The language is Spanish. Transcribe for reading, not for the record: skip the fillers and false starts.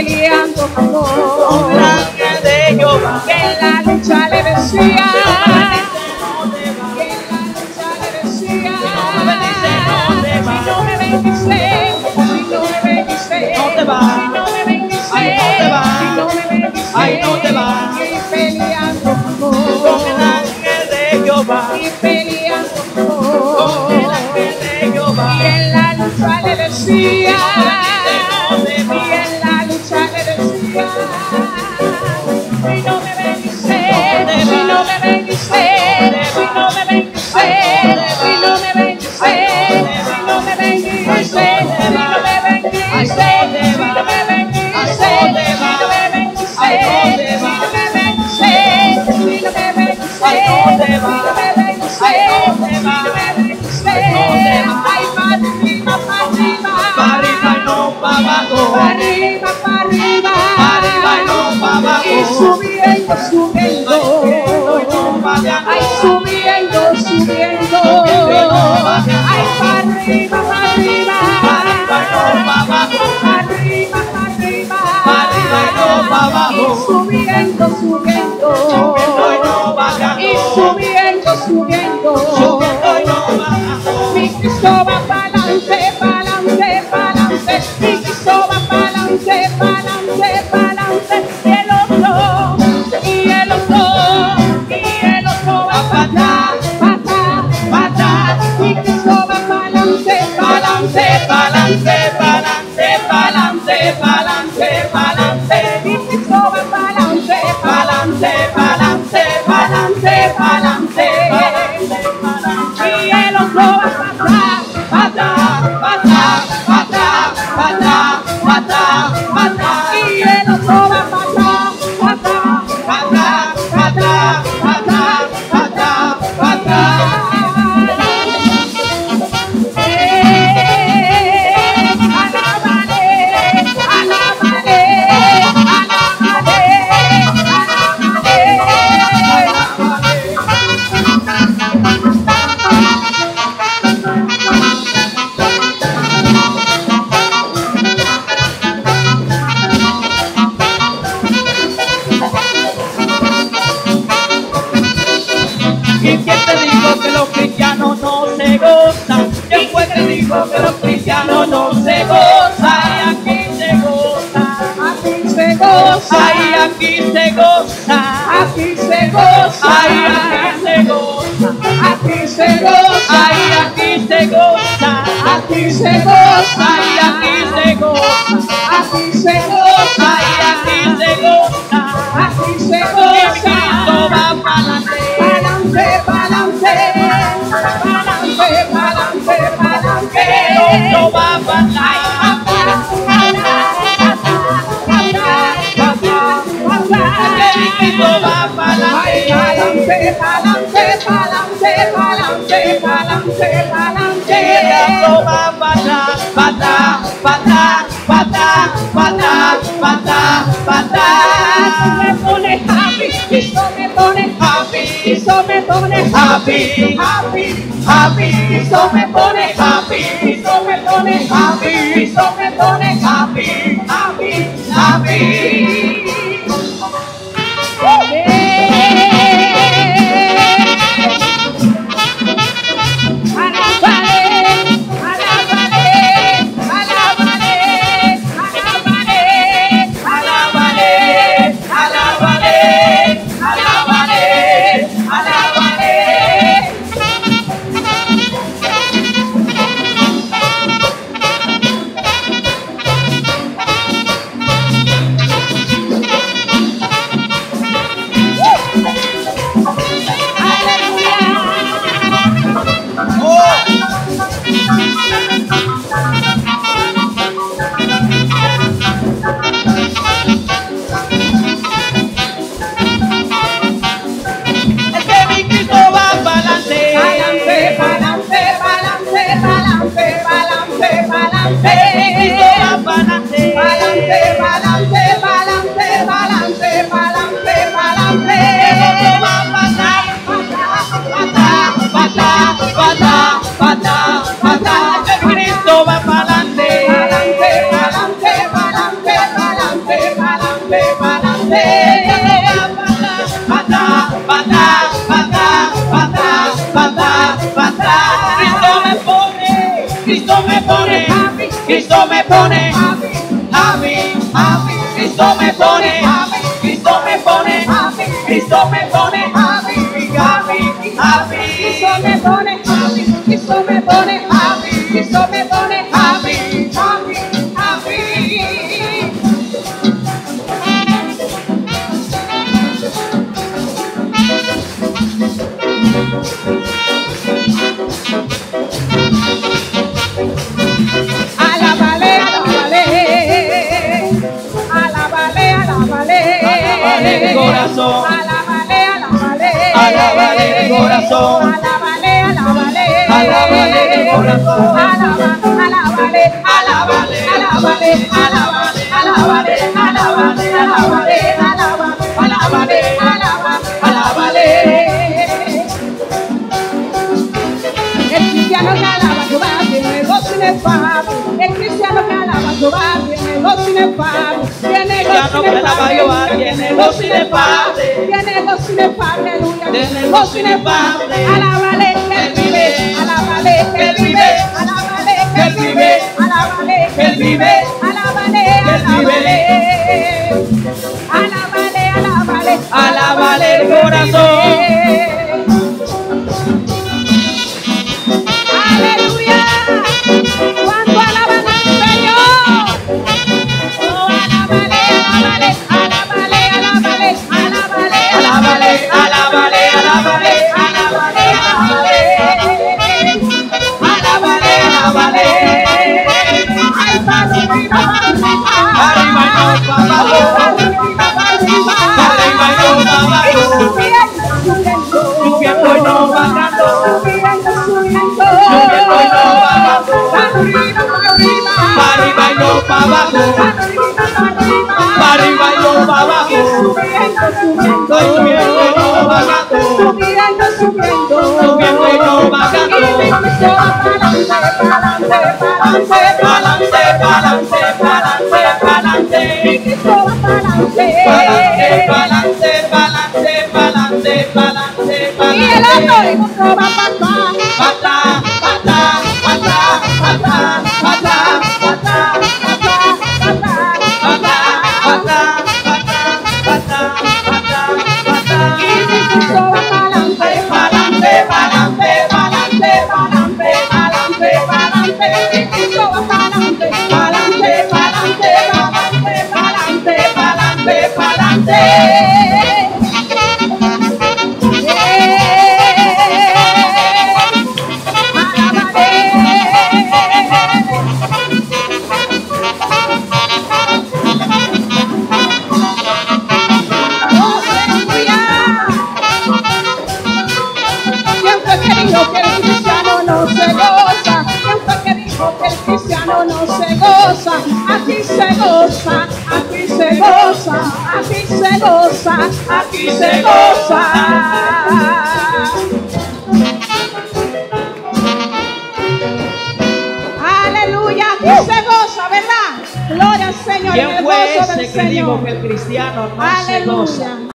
peleando con con el ángel de Jehová. que en la lucha le decía, Ay, no te vas. y peleando Con el ángel de Jehová. y peleando Con el ángel de Jehová. y en la lucha le decía, y en la lucha le decía, si no me bendice, si no me bendice, si no me bendice, si no me bendice, si no me bendice, si no me bendice, si no me bendice, Arriba y no para abajo. arriba, para arriba, Arriba y no para abajo. y subiendo, subiendo, ay, subiendo, subiendo, ay, para arriba, para arriba, Arriba y no para abajo. arriba, para arriba, Arriba y no para abajo. y subiendo, subiendo, Subiendo y no bajando. y subiendo, subiendo, Subiendo y no bajando. mi Cristo va para adelante, para adelante, para adelante, mi Cristo va para adelante, para adelante, para adelante, y el otro, y el otro, y el otro va para atrás, para atrás, para atrás, mi Cristo va para adelante, para adelante, para adelante, para adelante, para adelante, para adelante, para adelante, mi Cristo va para adelante, para adelante, para adelante, para adelante, para adelante, y el otro va para atrás, para atrás, para atrás, para atrás, para atrás, para atrás, y el otro va para atrás, para atrás, para atrás, para atrás, para atrás, para atrás, para atrás. ¿Y quién te dijo que los cristianos no se gozan? ¿Quién fue que dijo que los cristianos no se gozan? Y aquí se goza. Aquí se goza, Ay, aquí se goza. aquí se goza, Ay, aquí se goza. aquí se goza, Ay, aquí se goza. aquí se goza, Ay, aquí se goza. aquí se goza, Ay, aquí se goza. aquí se Y goza. Cristo va para adelante. Pa'lante, pa'lante, pa'lante, pa'lante, pa'lante. Cristo va para adelante. Cristo va para adelante. Pa'lante, pa'lante, pa'lante, pa'lante, pa'lante. El diablo va para atrás, para atrás, para atrás, para atrás, para atrás, para atrás, para Me pone happy, Cristo me pone happy, Cristo me pone happy, happy, happy, Cristo me pone happy, Cristo me pone happy, Cristo me pone happy, happy, happy. pa'lante. Pata, pata, pata, pata, pata, pata. Cristo me pone, Cristo me pone, Cristo me pone, happy, happy. Cristo me pone, Cristo me pone, Cristo me pone, happy, happy, happy. Cristo me pone happy, Cristo me pone happy, Cristo me pone happy, happy, happy. Alábale, alábale, alábale, alábale, Alábale de corazón, alábale, alábale, alábale de corazón, alábale, alábale, alábale de corazón, alábale, alábale, alábale, alábale, alábale, alábale, alábale, alábale, alábale. El cristiano que alaba a Jehová tiene gozo inefable. El cristiano que alaba a Jehová tiene gozo inefable. Tiene gozo inefable. tiene gozo inefable. Tiene gozo inefable, aleluya. Tiene gozo inefable. Alábale que él vive. Alábale que él vive. Alábale que él vive. Alábale que él vive. Alábale, alábale. Alábale, alábale. Alábale el corazón. Aleluya. Cuando alaban al Señor. Oh, alábale, alábale, alábale, alábale, alábale, Alábale, alábale, alábale, alábale, alábale, alábale. Ay, para arriba, arriba y no para abajo, arriba y no para abajo, subiendo y no bajando, subiendo y no bajando, para arriba y no para abajo, para arriba y no para abajo, estoy subiendo y no bajando, subiendo y no bajando, pa'lante, pa'lante, pa'lante, pa'lante, pa'lante, pa'lante, pa'lante, pa'lante, pa'lante, pa'lante, y el otro va a pasar. pata, pata, pata, pata, pata, pata, Aquí se goza, aquí se goza, aquí se goza, aquí se goza. Aleluya, aquí se goza, ¿verdad? Gloria al Señor. ¿Quién en el fue gozo del ese que dijo Señor. que el cristiano no se goza? Aleluya.